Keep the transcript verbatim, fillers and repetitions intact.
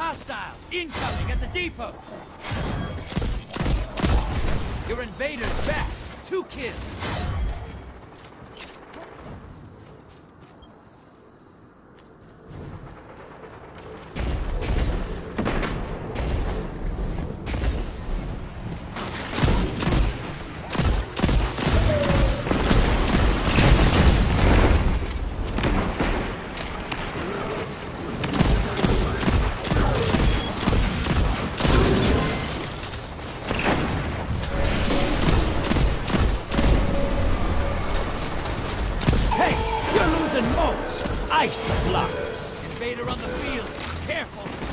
Hostiles incoming at the depot! Your invader's back! Two kills! Ice the blockers! Invader on the field! Careful!